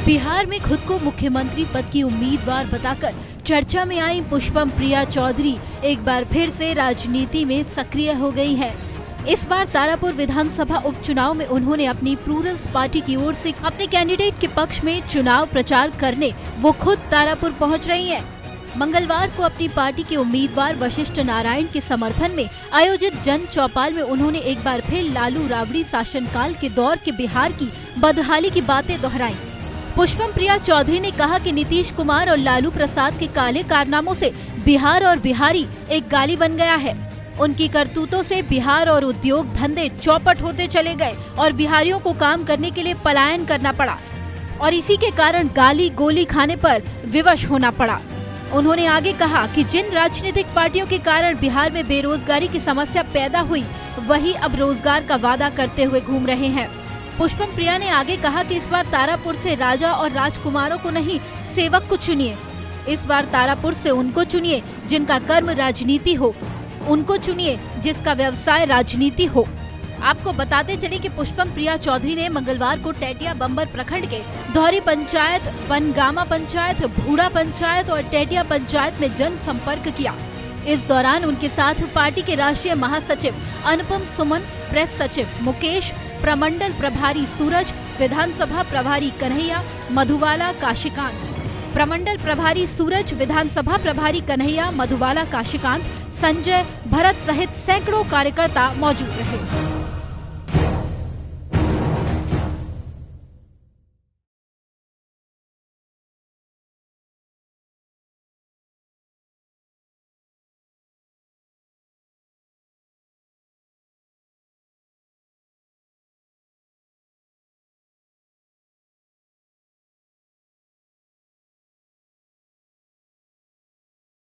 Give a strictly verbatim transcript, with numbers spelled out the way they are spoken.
बिहार में खुद को मुख्यमंत्री पद की उम्मीदवार बताकर चर्चा में आई पुष्पम प्रिया चौधरी एक बार फिर से राजनीति में सक्रिय हो गई हैं। इस बार तारापुर विधानसभा उपचुनाव में उन्होंने अपनी प्लूरल्स पार्टी की ओर से अपने कैंडिडेट के पक्ष में चुनाव प्रचार करने वो खुद तारापुर पहुंच रही हैं। मंगलवार को अपनी पार्टी के उम्मीदवार वशिष्ठ नारायण के समर्थन में आयोजित जन चौपाल में उन्होंने एक बार फिर लालू राबड़ी शासनकाल के दौर के बिहार की बदहाली की बातें दोहराई। पुष्पम प्रिया चौधरी ने कहा कि नीतीश कुमार और लालू प्रसाद के काले कारनामों से बिहार और बिहारी एक गाली बन गया है। उनकी करतूतों से बिहार और उद्योग धंधे चौपट होते चले गए और बिहारियों को काम करने के लिए पलायन करना पड़ा और इसी के कारण गाली गोली खाने पर विवश होना पड़ा। उन्होंने आगे कहा कि जिन राजनीतिक पार्टियों के कारण बिहार में बेरोजगारी की समस्या पैदा हुई, वही अब रोजगार का वादा करते हुए घूम रहे हैं। पुष्पम प्रिया ने आगे कहा कि इस बार तारापुर से राजा और राजकुमारों को नहीं, सेवक को चुनिए। इस बार तारापुर से उनको चुनिए जिनका कर्म राजनीति हो, उनको चुनिए जिसका व्यवसाय राजनीति हो। आपको बताते चले कि पुष्पम प्रिया चौधरी ने मंगलवार को टेटिया बम्बर प्रखंड के धौरी पंचायत, बनगामा पंचायत, भूड़ा पंचायत और टेटिया पंचायत में जन संपर्क किया। इस दौरान उनके साथ पार्टी के राष्ट्रीय महासचिव अनुपम सुमन, प्रेस सचिव मुकेश, प्रमंडल प्रभारी सूरज, विधानसभा प्रभारी कन्हैया, मधुबाला काशीकांत, प्रमंडल प्रभारी सूरज, विधानसभा प्रभारी कन्हैया, मधुबाला काशीकांत, संजय, भरत सहित सैकड़ों कार्यकर्ता मौजूद रहे।